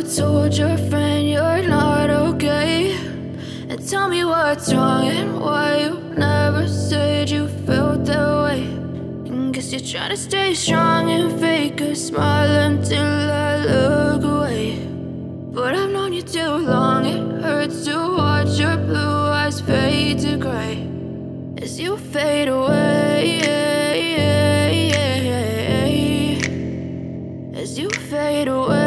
told your friend you're not okay, and tell me what's wrong and why you never said you felt that way. And guess you're trying to stay strong and fake a smile until I look away. But I've known you too long, it hurts to watch your blue eyes fade to gray as you fade away, as you fade away.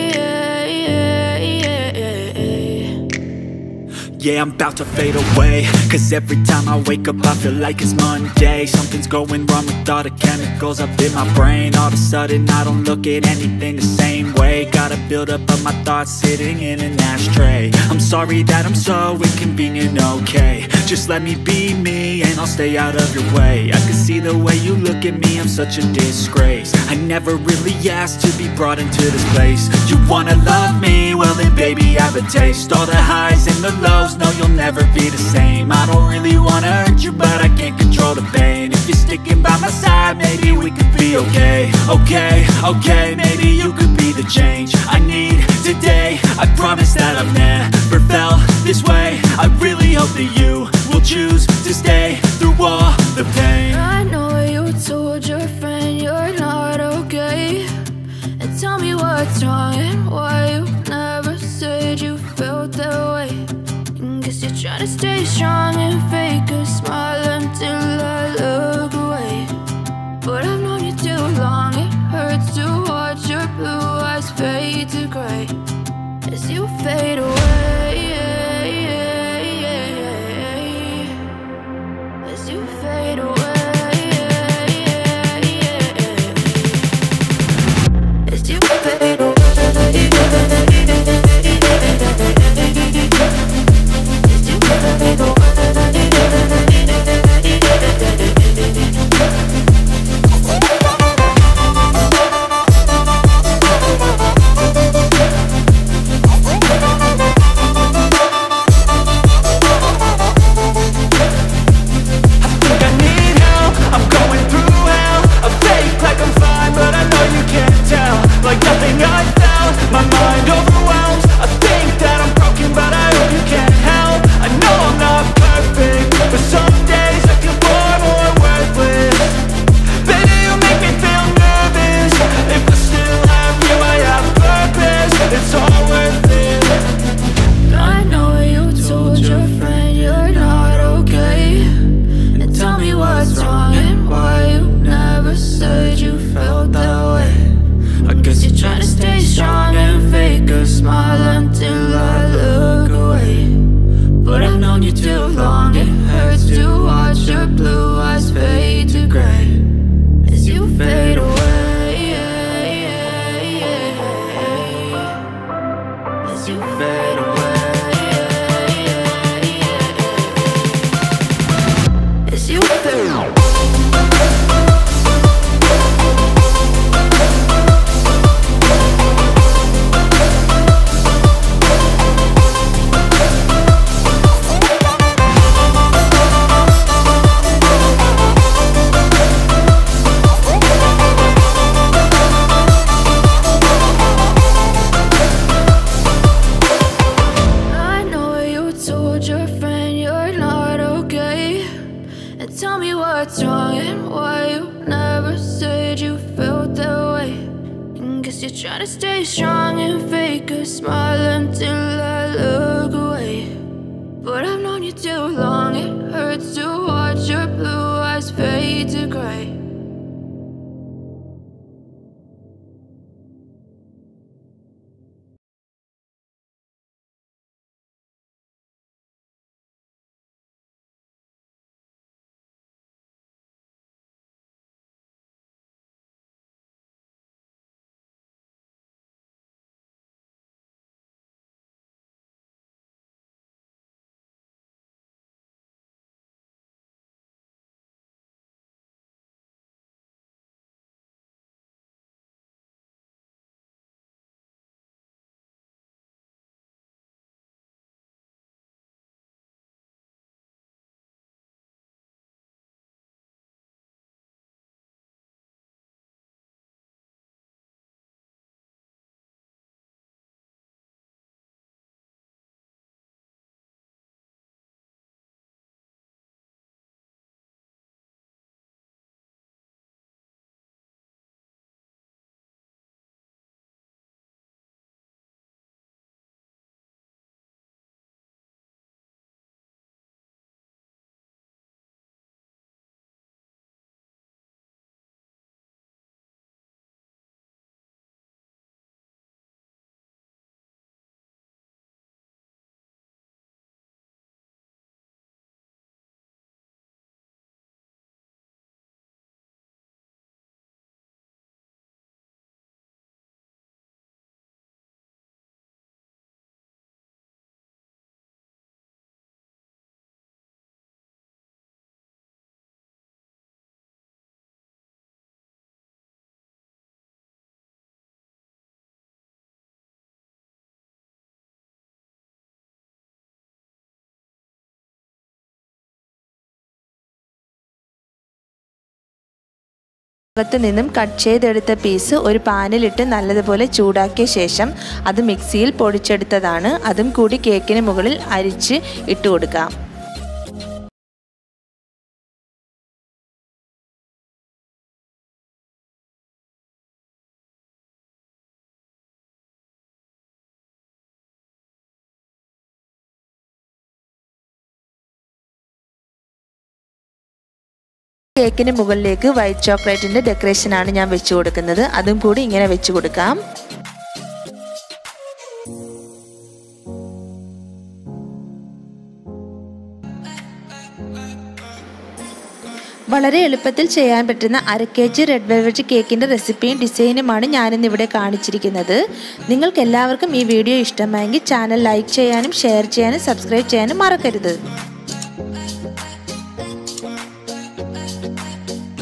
Yeah, I'm about to fade away, cause every time I wake up I feel like it's Monday. Something's going wrong with all the chemicals up in my brain. All of a sudden I don't look at anything the same way. Got a buildup of my thoughts sitting in an ashtray. I'm sorry that I'm so inconvenient, okay. Just let me be me and I'll stay out of your way. I can see the way you look at me, I'm such a disgrace. I never really asked to be brought into this place. You wanna love me? Well then baby, have a taste. All the highs and the lows, no, you'll never be the same. I don't really wanna hurt you, but I can't control the pain. If you're sticking by my side, maybe we could be okay. Okay, maybe you could be the change I need today. I promise that I've never felt this way. I really hope that you will choose to stay through all the pain. I know you told your friend you're not okay, and tell me what's wrong and why you never said you felt that way. Guess you're trying to stay strong and fake a smile until I look away. But I've known you too long, it hurts to watch your blue eyes fade to gray as you fade away, as you fade away, as you fade away. Tell me what's wrong and why you never said you felt that way. And guess you're trying to stay strong and fake a smile until I look away. But I've known you too long, it hurts to watch your blue eyes fade to gray. ഭാഗത്ത് നിന്നും cut ചെയ്തെടുത്ത piece ഒരു പാനിലിട്ട് നല്ലതുപോലെ ചൂടാക്കിയ ശേഷം അത് മിക്സിയിൽ പൊടിച്ചെടുത്തതാണ്. അതും കൂടി കേക്കിന് മുകളിൽ അരിച്ച് ഇട്ട് കൊടുക്കാം. കേക്കിന് മുകളിലേക്ക് വൈറ്റ് ചോക്ലേറ്റിൻ്റെ ഡെക്കറേഷനാണ് ഞാൻ വെച്ച് കൊടുക്കുന്നത്. അതും കൂടി ഇങ്ങനെ വെച്ച് കൊടുക്കാം. വളരെ എളുപ്പത്തിൽ ചെയ്യാൻ പറ്റുന്ന 1/2 kg റെഡ് വെൽവെറ്റ് കേക്കിൻ്റെ റെസിപ്പിയും ഡിസൈനുമാണ് ഞാനിന്നിവിടെ കാണിച്ചിരിക്കുന്നത്. നിങ്ങൾക്ക് എല്ലാവർക്കും ഈ വീഡിയോ ഇഷ്ടമായെങ്കിൽ ചാനൽ ലൈക്ക് ചെയ്യാനും ഷെയർ ചെയ്യാനും സബ്സ്ക്രൈബ് ചെയ്യാനും മറക്കരുത്.